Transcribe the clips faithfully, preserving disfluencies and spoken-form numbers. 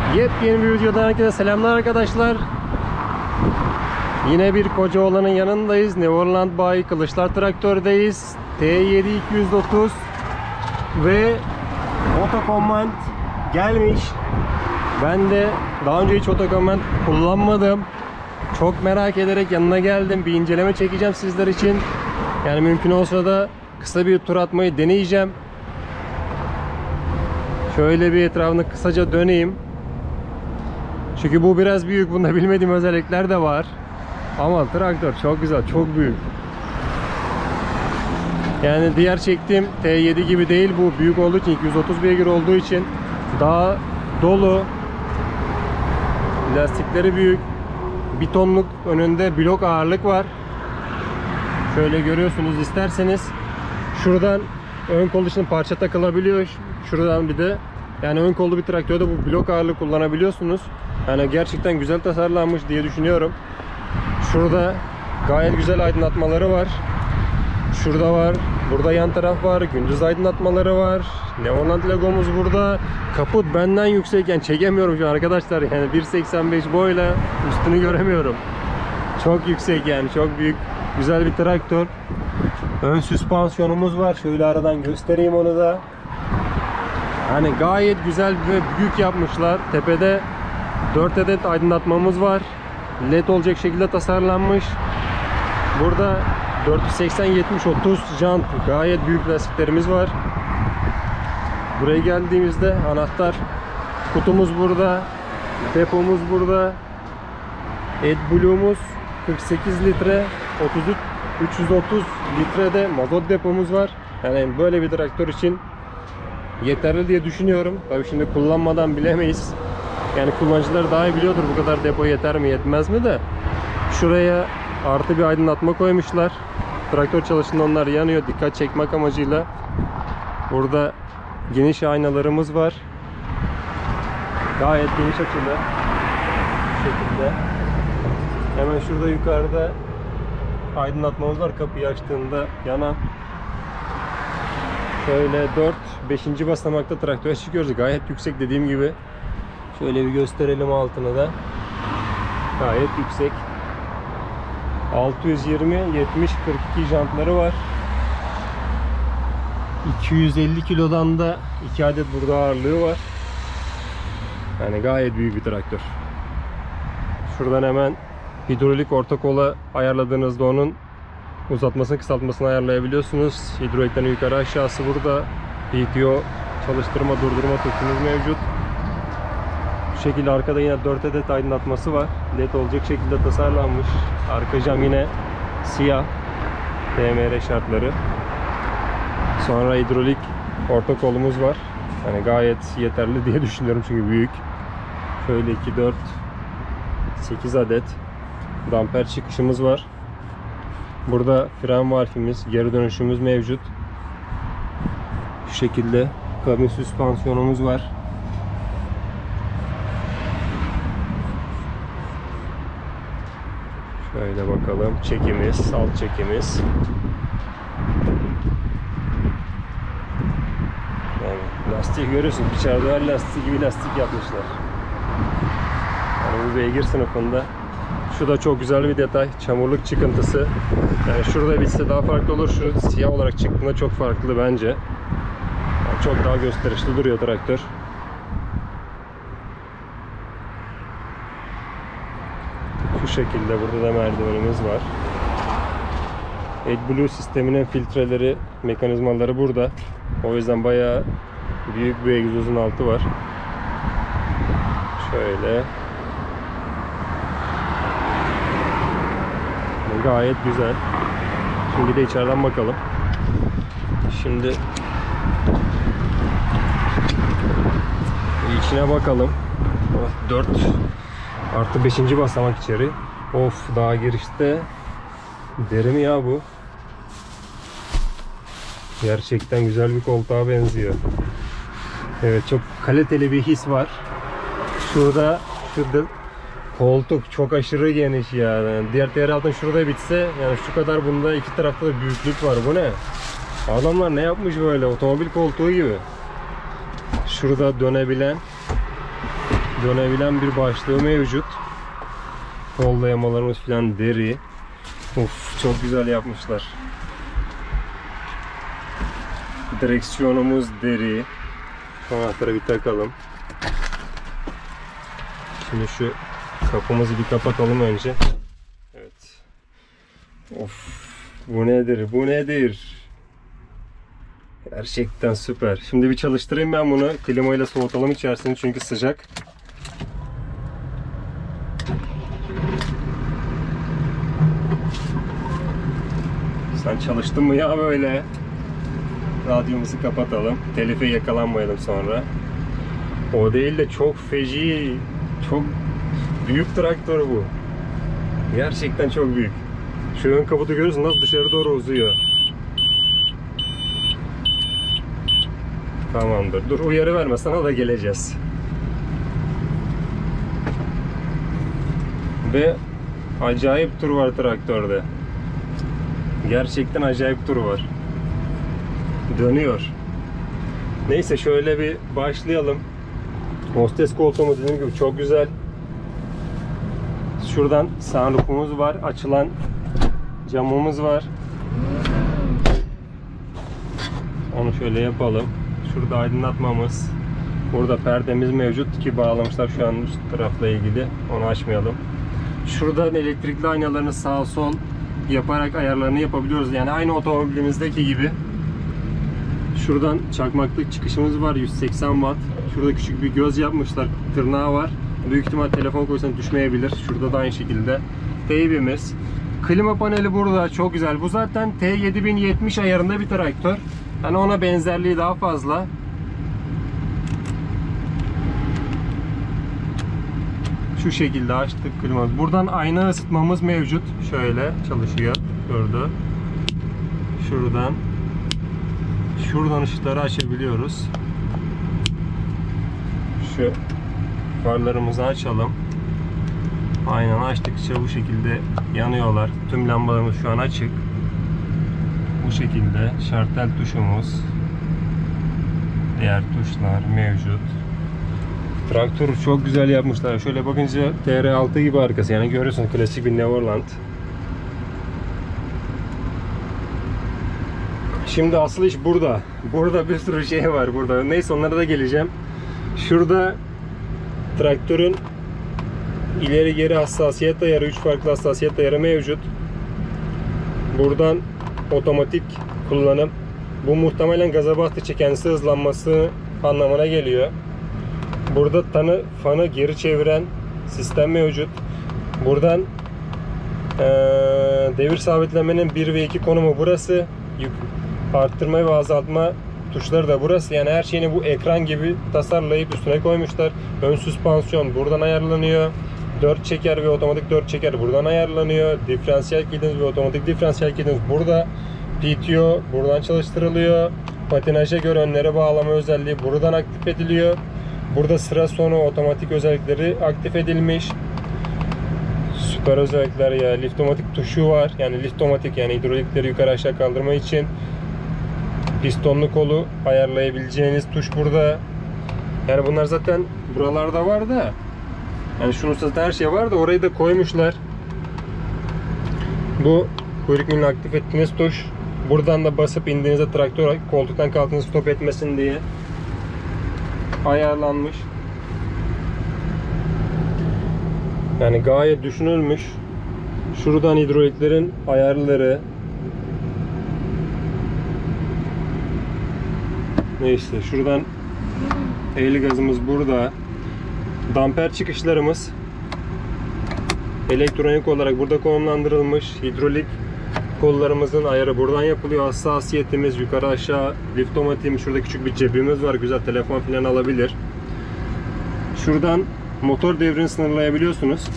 Yepyeni bir videodan herkese selamlar arkadaşlar. Yine bir Kocaoğlan'ın yanındayız. Neverland Bay Kılıçlar Traktör'deyiz. T yedi iki yüz dokuz ve Otocommand gelmiş. Ben de daha önce hiç Otocommand kullanmadım. Çok merak ederek yanına geldim. Bir inceleme çekeceğim sizler için. Yani mümkün olsa da kısa bir tur atmayı deneyeceğim. Şöyle bir etrafını kısaca döneyim. Çünkü bu biraz büyük. Bunda bilmediğim özellikler de var. Ama traktör çok güzel, çok büyük. Yani diğer çektiğim T yedi gibi değil bu. Büyük olduğu için, iki yüz otuz beygir olduğu için daha dolu. Lastikleri büyük. Bir tonluk önünde blok ağırlık var. Şöyle görüyorsunuz isterseniz. Şuradan ön kol için parça takılabiliyor. Şuradan bir de. Yani ön kollu bir traktörde bu blok ağırlık kullanabiliyorsunuz. Yani gerçekten güzel tasarlanmış diye düşünüyorum. Şurada gayet güzel aydınlatmaları var. Şurada var. Burada yan taraf var. Gündüz aydınlatmaları var. Neverland logomuz burada. Kaput benden yüksekken çekemiyorum şu an arkadaşlar. Yani bir seksen beş boyla üstünü göremiyorum. Çok yüksek yani. Çok büyük. Güzel bir traktör. Ön süspansiyonumuz var. Şöyle aradan göstereyim onu da. Hani gayet güzel ve büyük yapmışlar. Tepede dört adet aydınlatmamız var. led olacak şekilde tasarlanmış. Burada dört yüz seksen yetmiş otuz jant, gayet büyük lastiklerimiz var. Buraya geldiğimizde anahtar kutumuz burada. Depomuz burada. AdBlue'muz kırk sekiz litre, otuz üç üç yüz otuz litrede mazot depomuz var. Yani böyle bir traktör için yeterli diye düşünüyorum. Tabii şimdi kullanmadan bilemeyiz. Yani kullanıcılar daha iyi biliyordur bu kadar depo yeter mi yetmez mi de. Şuraya artı bir aydınlatma koymuşlar. Traktör çalışında onlar yanıyor dikkat çekmek amacıyla. Burada geniş aynalarımız var. Gayet geniş açılı. Bu şekilde. Hemen şurada yukarıda aydınlatmamız var kapıyı açtığında yanan. Şöyle dört beşinci basamakta traktöre çıkıyoruz. Gayet yüksek dediğim gibi. Şöyle bir gösterelim altını da. Gayet yüksek. altı yüz yirmi yetmiş kırk iki jantları var. iki yüz elli kilodan da iki adet burada ağırlığı var. Yani gayet büyük bir traktör. Şuradan hemen hidrolik orta kola ayarladığınızda onun uzatmasını kısaltmasını ayarlayabiliyorsunuz. Hidroliklerin yukarı aşağısı burada. P T O çalıştırma durdurma tuşumuz mevcut. Bu şekilde arkada yine dört adet aydınlatması var. led olacak şekilde tasarlanmış. Arka cam yine siyah. D M R şartları. Sonra hidrolik orta kolumuz var. Yani gayet yeterli diye düşünüyorum çünkü büyük. Şöyle iki dört sekiz adet damper çıkışımız var. Burada fren valfimiz, geri dönüşümüz mevcut. Şu şekilde kabin süspansiyonumuz var. Şöyle bakalım. Çekimiz, alt çekimiz. Yani lastiği görüyorsunuz. İçeride lastik gibi lastik yapmışlar. Yani bu beygir sınıfında. Şu da çok güzel bir detay. Çamurluk çıkıntısı. Yani şurada bitse daha farklı olur. Şu siyah olarak çıktığında çok farklı bence. Yani çok daha gösterişli duruyor traktör. Şu şekilde burada da merdivenimiz var. AdBlue sisteminin filtreleri, mekanizmaları burada. O yüzden bayağı büyük bir egzozun altı var. Şöyle. Gayet güzel. Şimdi de içeriden bakalım. Şimdi içine bakalım. dört artı beşinci basamak içeri. Of, daha girişte deri mi ya bu? Gerçekten güzel bir koltuğa benziyor. Evet, çok kaliteli bir his var. Şurada şurada koltuk çok aşırı geniş yani. Diğer diğer altın şurada bitse yani şu kadar, bunda iki tarafta da büyüklük var. Bu ne? Adamlar ne yapmış böyle, otomobil koltuğu gibi. Şurada dönebilen Dönebilen bir başlığı mevcut. Kol dayamalarımız falan deri. Of, çok güzel yapmışlar. Direksiyonumuz deri. Şu anahtarı bir takalım. Şimdi şu kapımızı bir kapatalım önce. Evet. Of, bu nedir? Bu nedir? Gerçekten süper. Şimdi bir çalıştırayım ben bunu. Klimayla soğutalım içerisini çünkü sıcak. Sen çalıştın mı ya böyle? Radyomuzu kapatalım. Telife yakalanmayalım sonra. O değil de çok feci, çok büyük traktör bu. Gerçekten çok büyük. Şu ön kaputu görüyorsun nasıl dışarı doğru uzuyor. Tamamdır. Dur uyarı verme, sana da geleceğiz. Ve acayip tur var traktörde. Gerçekten acayip tur var. Dönüyor. Neyse şöyle bir başlayalım. Hostes koltuğumuz dediğim gibi çok güzel. Şuradan sunroofumuz var. Açılan camımız var. Onu şöyle yapalım. Şurada aydınlatmamız. Burada perdemiz mevcut ki bağlamışlar şu an üst tarafla ilgili. Onu açmayalım. Şuradan elektrikli aynalarını sağ sol yaparak ayarlarını yapabiliyoruz. Yani aynı otomobilimizdeki gibi. Şuradan çakmaklık çıkışımız var. yüz seksen watt. Şurada küçük bir göz yapmışlar. Tırnağı var. Büyük ihtimal telefon koysan düşmeyebilir. Şurada da aynı şekilde. Teybimiz. Klima paneli burada. Çok güzel. Bu zaten T yedi bin yetmiş ayarında bir traktör. Yani ona benzerliği daha fazla. Şu şekilde açtık klimamız. Buradan ayna ısıtmamız mevcut. Şöyle çalışıyor. Şurada. Şuradan. Şuradan ışıkları açabiliyoruz. Şu farlarımızı açalım. Aynen açtıkça bu şekilde yanıyorlar. Tüm lambalarımız şu an açık. Bu şekilde şartel tuşumuz, diğer tuşlar mevcut. Traktörü çok güzel yapmışlar. Şöyle bakınca T R altı gibi arkası. Yani görüyorsunuz klasik bir Neverland. Şimdi asıl iş burada. Burada bir sürü şey var burada. Neyse onlara da geleceğim. Şurada traktörün ileri geri hassasiyet ayarı, üç farklı hassasiyet ayarı mevcut. Buradan otomatik kullanım. Bu muhtemelen gaza bastıkça kendisi hızlanması anlamına geliyor. Burada tanı fanı geri çeviren sistem mevcut. Buradan ee, devir sabitlemenin bir ve iki konumu burası. Arttırma ve azaltma tuşları da burası. Yani her şeyini bu ekran gibi tasarlayıp üstüne koymuşlar. Ön süspansiyon buradan ayarlanıyor. dört çeker ve otomatik dört çeker buradan ayarlanıyor. Diferansiyel kilidiniz ve otomatik diferansiyel kilidiniz burada. P T O buradan çalıştırılıyor. Patinaja göre önlere bağlama özelliği buradan aktif ediliyor. Burada sıra sonu otomatik özellikleri aktif edilmiş. Süper özellikler ya. Liftomatik tuşu var. Yani liftomatik yani hidrolikleri yukarı aşağı kaldırma için. Pistonlu kolu ayarlayabileceğiniz tuş burada. Yani bunlar zaten buralarda var da. Yani şunun zaten her şey var da orayı da koymuşlar. Bu kuyruk milini aktif ettiğiniz tuş. Buradan da basıp indiğinizde traktör koltuktan kalktığınızı stop etmesin diye ayarlanmış. Yani gayet düşünülmüş. Şuradan hidroliklerin ayarları. Neyse şuradan eğri gazımız burada. Damper çıkışlarımız elektronik olarak burada konumlandırılmış. Hidrolik kollarımızın ayarı buradan yapılıyor. Hassasiyetimiz yukarı aşağı, liftomatiğimiz, şurada küçük bir cebimiz var. Güzel telefon falan alabilir. Şuradan motor devrini sınırlayabiliyorsunuz.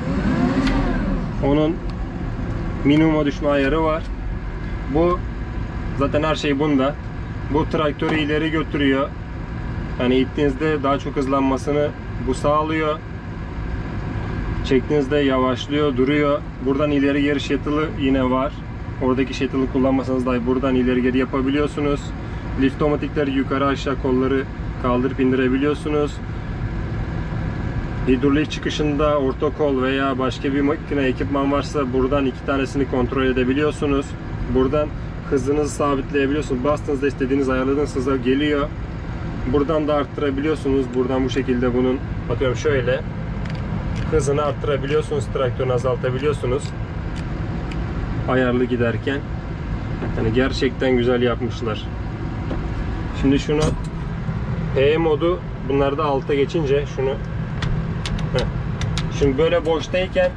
Onun minimuma düşme ayarı var. Bu zaten her şey bunda. Bu traktörü ileri götürüyor. Yani ittiğinizde daha çok hızlanmasını bu sağlıyor. Çektiğinizde yavaşlıyor, duruyor. Buradan ileri geri shuttle'ı yine var. Oradaki shuttle'ı kullanmasanız dahi buradan ileri geri yapabiliyorsunuz. Liftomatikleri yukarı aşağı kolları kaldırıp indirebiliyorsunuz. Hidrolik çıkışında ortakol veya başka bir makine ekipman varsa buradan iki tanesini kontrol edebiliyorsunuz. Buradan hızınızı sabitleyebiliyorsunuz. Bastığınızda istediğiniz ayarladığınız hıza geliyor. Buradan da arttırabiliyorsunuz. Buradan bu şekilde bunun bakıyorum şöyle hızını arttırabiliyorsunuz. Traktörünü azaltabiliyorsunuz. Ayarlı giderken. Yani gerçekten güzel yapmışlar. Şimdi şunu P modu bunlarda alta geçince şunu heh. Şimdi böyle boştayken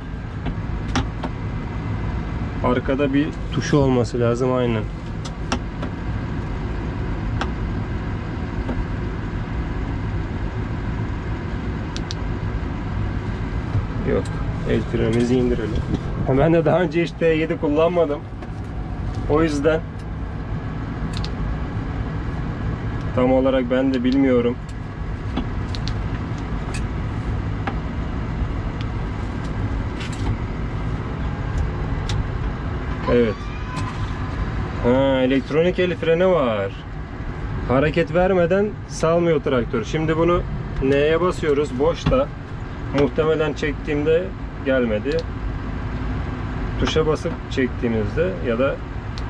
arkada bir tuşu olması lazım aynen. Yok. El frenimizi indirelim. Ben de daha önce hiç T yedi kullanmadım. O yüzden tam olarak ben de bilmiyorum. Evet. Ha, elektronik el freni var. Hareket vermeden salmıyor traktör. Şimdi bunu N'ye basıyoruz. Boşta. Muhtemelen çektiğimde gelmedi. Tuşa basıp çektiğimizde ya da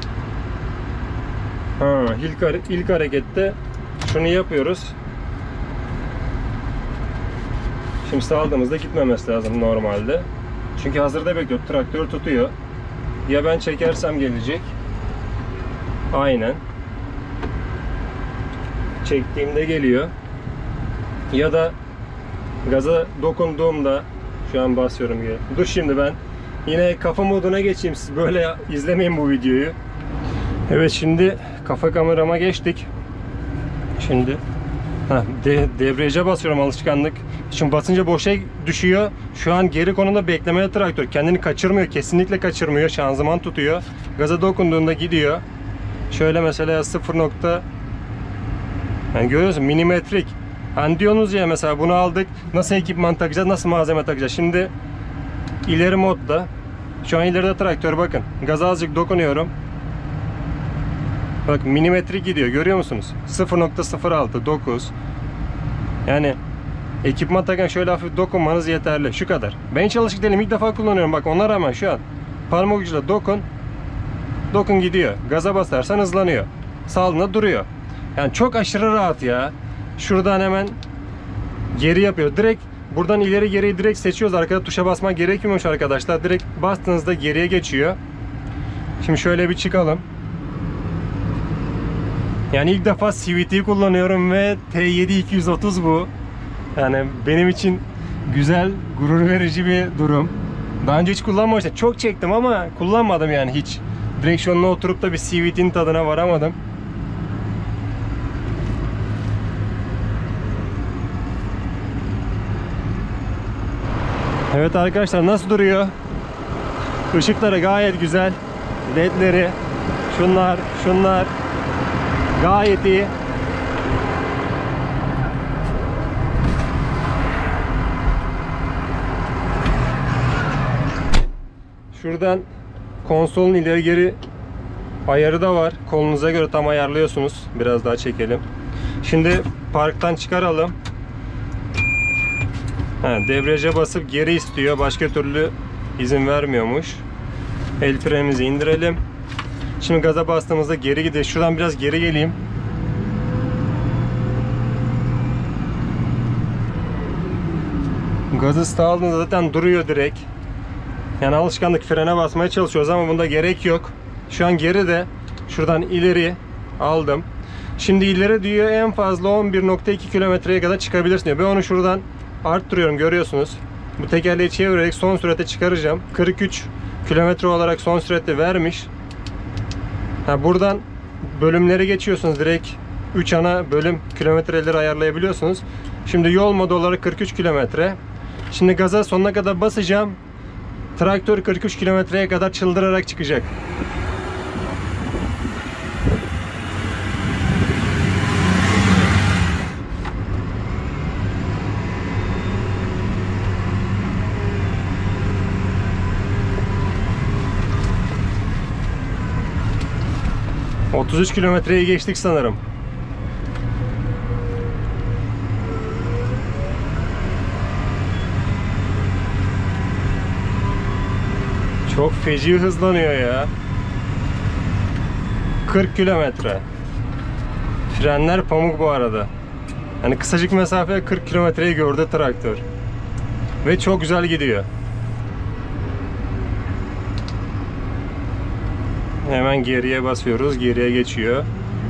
ha, ilk, ilk harekette şunu yapıyoruz. Şimdi saldığımızda gitmemesi lazım normalde. Çünkü hazırda bekliyor. Traktör tutuyor. Ya ben çekersem gelecek. Aynen. Çektiğimde geliyor. Ya da gaza dokunduğumda şu an basıyorum gibi. Dur şimdi ben yine kafa moduna geçeyim. Siz böyle izlemeyin bu videoyu. Evet şimdi kafa kamerama geçtik. Şimdi heh, de, debriyaja basıyorum alışkanlık. Şimdi basınca boşa düşüyor. Şu an geri konumda beklemede traktör. Kendini kaçırmıyor. Kesinlikle kaçırmıyor. Şanzıman tutuyor. Gaza dokunduğunda gidiyor. Şöyle mesela sıfır nokta yani görüyorsun milimetrik. Hani diyorsunuz ya mesela bunu aldık. Nasıl ekipman takacağız? Nasıl malzeme takacağız? Şimdi ileri modda. Şu an ileride traktör bakın. Gaza azıcık dokunuyorum. Bak milimetrik gidiyor. Görüyor musunuz? sıfır nokta sıfır altı dokuz. Yani ekipman takan şöyle hafif dokunmanız yeterli. Şu kadar. Ben hiç alışık değilim. İlk defa kullanıyorum. Bak ona rağmen şu an parmak ucuyla dokun. Dokun gidiyor. Gaza basarsan hızlanıyor. Sağlığında duruyor. Yani çok aşırı rahat ya. Şuradan hemen geri yapıyor. Direkt buradan ileri geriyi direkt seçiyoruz. Arkada tuşa basmak gerekmiyormuş arkadaşlar. Direkt bastığınızda geriye geçiyor. Şimdi şöyle bir çıkalım. Yani ilk defa C V T kullanıyorum ve T yedi iki yüz otuz bu. Yani benim için güzel, gurur verici bir durum. Daha önce hiç kullanmamıştım. Çok çektim ama kullanmadım yani hiç. Direksiyonuna oturup da bir C V T'nin tadına varamadım. Evet arkadaşlar nasıl duruyor? Işıkları gayet güzel. Ledleri, şunlar, şunlar gayet iyi. Şuradan konsolun ileri geri ayarı da var. Kolunuza göre tam ayarlıyorsunuz. Biraz daha çekelim. Şimdi parktan çıkaralım. Ha, debriyaja basıp geri istiyor. Başka türlü izin vermiyormuş. El frenimizi indirelim. Şimdi gaza bastığımızda geri gidiyor. Şuradan biraz geri geleyim. Gazı sağladığında zaten duruyor direkt. Yani alışkanlık frene basmaya çalışıyoruz ama bunda gerek yok. Şu an geride. Şuradan ileri aldım. Şimdi ileri diyor en fazla on bir nokta iki kilometreye kadar çıkabilirsin diyor. Ben onu şuradan arttırıyorum görüyorsunuz. Bu tekerleği çevirerek son sürate çıkaracağım. kırk üç kilometre olarak son sürate vermiş. Ha, buradan bölümleri geçiyorsunuz. Direkt üç ana bölüm kilometreleri ayarlayabiliyorsunuz. Şimdi yol modu olarak kırk üç kilometre. Şimdi gaza sonuna kadar basacağım. Traktör kırk üç kilometreye kadar çıldırarak çıkacak. otuz üç kilometreyi geçtik sanırım. Çok feci hızlanıyor ya. kırk kilometre. Frenler pamuk bu arada. Hani kısacık mesafeye kırk kilometreyi gördü traktör. Ve çok güzel gidiyor. Hemen geriye basıyoruz. Geriye geçiyor.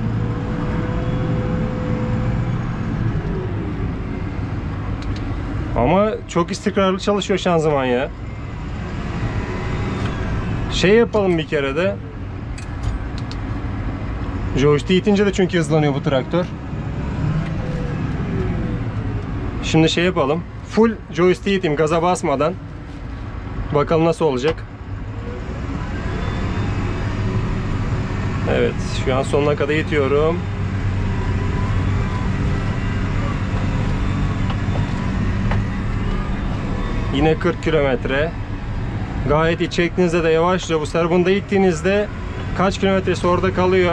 Ama çok istikrarlı çalışıyor şanzıman ya. Şey yapalım bir kere de. Joystick itince de çünkü hızlanıyor bu traktör. Şimdi şey yapalım. Full joystick iteyim gaza basmadan. Bakalım nasıl olacak. Evet, şu an sonuna kadar itiyorum. Yine kırk kilometre. Gayet iyi. Çektiğinizde de yavaşlıyor. Bu sefer bunu da ittiğinizde kaç kilometresi orada kalıyor.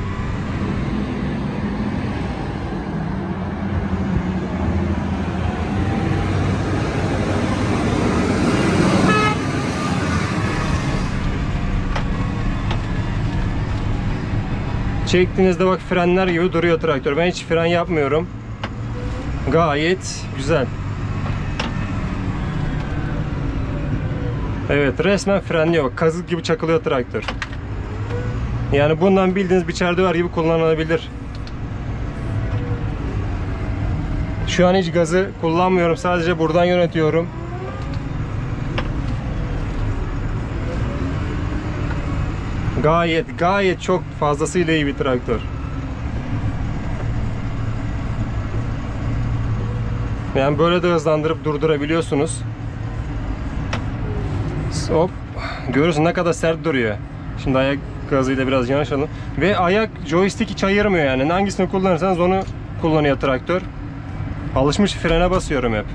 Çektiğinizde bak frenler gibi duruyor traktör. Ben hiç fren yapmıyorum. Gayet güzel. Evet, resmen frenliyor. Bak, kazık gibi çakılıyor traktör. Yani bundan bildiğiniz biçer döver gibi kullanılabilir. Şu an hiç gazı kullanmıyorum. Sadece buradan yönetiyorum. Gayet gayet çok fazlasıyla iyi bir traktör. Yani böyle de hızlandırıp durdurabiliyorsunuz. Hop. Görüyorsun ne kadar sert duruyor. Şimdi ayak gazıyla biraz yanaşalım. Ve ayak joystick hiç ayırmıyor yani. Hangisini kullanırsanız onu kullanıyor traktör. Alışmış frene basıyorum hep.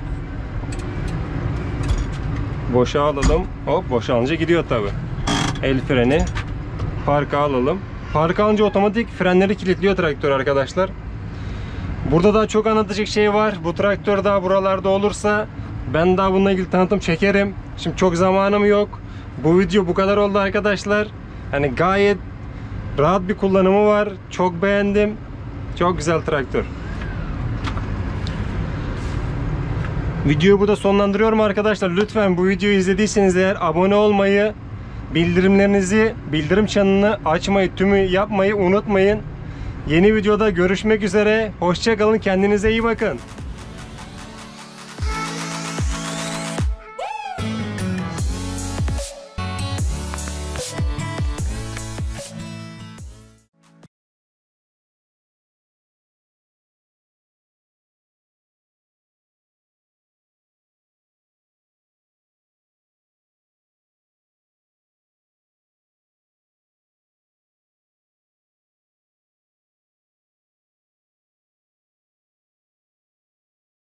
Boşa alalım. Hop, boşalınca gidiyor tabi. El freni. Parka alalım. Parka alınca otomatik frenleri kilitliyor traktör arkadaşlar. Burada daha çok anlatacak şey var. Bu traktör daha buralarda olursa ben daha bununla ilgili tanıtım çekerim. Şimdi çok zamanım yok. Bu video bu kadar oldu arkadaşlar. Hani gayet rahat bir kullanımı var. Çok beğendim. Çok güzel traktör. Videoyu burada sonlandırıyorum arkadaşlar. Lütfen bu videoyu izlediyseniz eğer abone olmayı, bildirimlerinizi, bildirim çanını açmayı, tümü yapmayı unutmayın. Yeni videoda görüşmek üzere. Hoşça kalın. Kendinize iyi bakın.